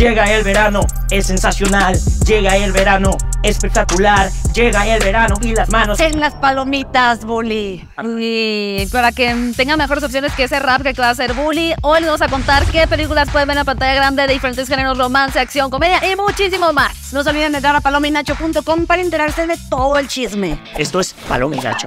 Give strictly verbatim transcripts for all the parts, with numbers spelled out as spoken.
Llega el verano, es sensacional. Llega el verano, espectacular. Llega el verano y las manos en las palomitas, Bully. Y para que tengan mejores opciones que ese rap que acaba de hacer Bully, hoy les vamos a contar qué películas pueden ver en la pantalla grande de diferentes géneros: romance, acción, comedia y muchísimo más. No se olviden de entrar a paloma y nacho punto com para enterarse de todo el chisme. Esto es Paloma y Nacho.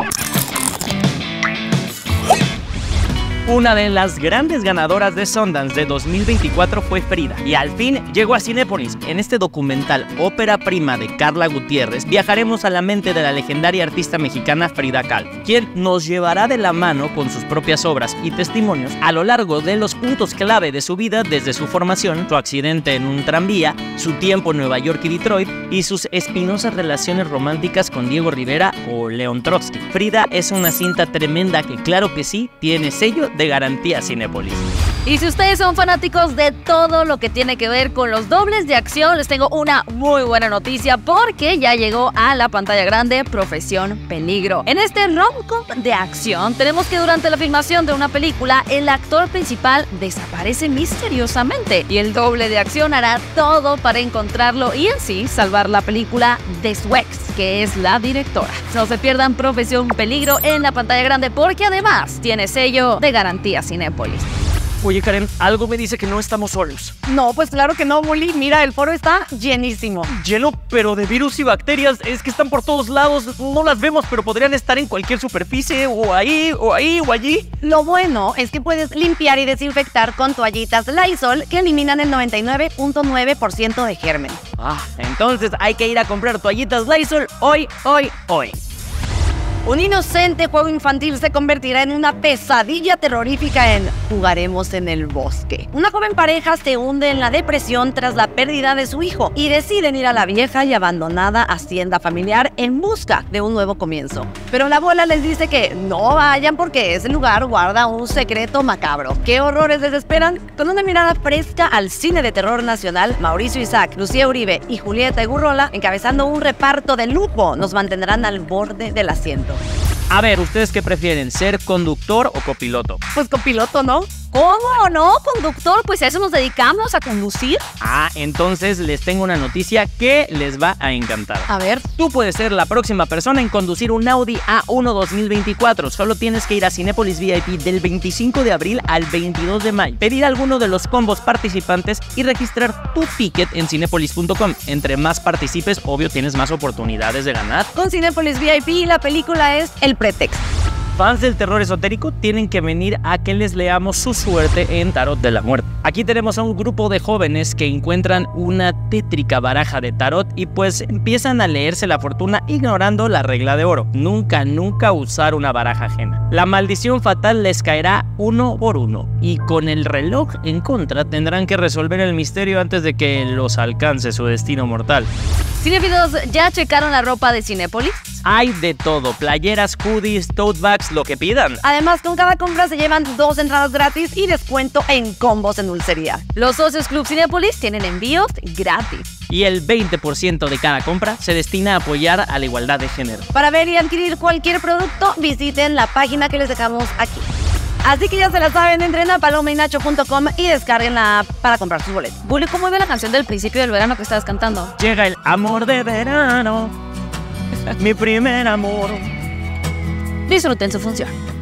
Una de las grandes ganadoras de Sundance de dos mil veinticuatro fue Frida, y al fin llegó a Cinépolis. En este documental ópera prima de Carla Gutiérrez, viajaremos a la mente de la legendaria artista mexicana Frida Kahlo, quien nos llevará de la mano con sus propias obras y testimonios a lo largo de los puntos clave de su vida, desde su formación, su accidente en un tranvía, su tiempo en Nueva York y Detroit, y sus espinosas relaciones románticas con Diego Rivera o León Trotsky. Frida es una cinta tremenda que, claro que sí, tiene sello de garantía Cinépolis. Y si ustedes son fanáticos de todo lo que tiene que ver con los dobles de acción, les tengo una muy buena noticia, porque ya llegó a la pantalla grande Profesión Peligro. En este rom-com de acción tenemos que durante la filmación de una película, el actor principal desaparece misteriosamente y el doble de acción hará todo para encontrarlo y en sí salvar la película de su ex, que es la directora. No se pierdan Profesión Peligro en la pantalla grande, porque además tiene sello de garantía Cinépolis. Oye, Karen, algo me dice que no estamos solos. No, pues claro que no, Bully. Mira, el foro está llenísimo. Lleno, pero de virus y bacterias. Es que están por todos lados. No las vemos, pero podrían estar en cualquier superficie, o ahí, o ahí, o allí. Lo bueno es que puedes limpiar y desinfectar con toallitas Lysol, que eliminan el noventa y nueve punto nueve por ciento de germen. Ah, entonces hay que ir a comprar toallitas Lysol hoy, hoy, hoy. Un inocente juego infantil se convertirá en una pesadilla terrorífica en Jugaremos en el Bosque. Una joven pareja se hunde en la depresión tras la pérdida de su hijo y deciden ir a la vieja y abandonada hacienda familiar en busca de un nuevo comienzo. Pero la abuela les dice que no vayan porque ese lugar guarda un secreto macabro. ¿Qué horrores les esperan? Con una mirada fresca al cine de terror nacional, Mauricio Isaac, Lucía Uribe y Julieta Egurrola, encabezando un reparto de lujo, nos mantendrán al borde del asiento. A ver, ¿ustedes qué prefieren? ¿Ser conductor o copiloto? Pues copiloto, ¿no? ¿Cómo no, conductor? Pues a eso nos dedicamos, a conducir. Ah, entonces les tengo una noticia que les va a encantar. A ver. Tú puedes ser la próxima persona en conducir un Audi A uno dos mil veinticuatro. Solo tienes que ir a Cinépolis V I P del veinticinco de abril al veintidós de mayo, pedir alguno de los combos participantes y registrar tu ticket en cinépolis punto com. Entre más participes, obvio, tienes más oportunidades de ganar. Con Cinépolis V I P, la película es El Pretexto. Fans del terror esotérico tienen que venir a que les leamos su suerte en Tarot de la Muerte. Aquí tenemos a un grupo de jóvenes que encuentran una tétrica baraja de tarot y pues empiezan a leerse la fortuna ignorando la regla de oro: nunca, nunca usar una baraja ajena. La maldición fatal les caerá uno por uno y con el reloj en contra tendrán que resolver el misterio antes de que los alcance su destino mortal. Cinéfilos, ¿ya checaron la ropa de Cinépolis? Hay de todo: playeras, hoodies, tote bags, lo que pidan. Además, con cada compra se llevan dos entradas gratis y descuento en combos en dulcería. Los socios Club Cinépolis tienen envíos gratis. Y el veinte por ciento de cada compra se destina a apoyar a la igualdad de género. Para ver y adquirir cualquier producto, visiten la página que les dejamos aquí. Así que ya se la saben, entren a paloma y nacho punto com y descarguen la app para comprar sus boletos. Bully, ¿cómo iba la canción del principio del verano que estabas cantando? Llega el amor de verano, mi primer amor. Disfruten su función.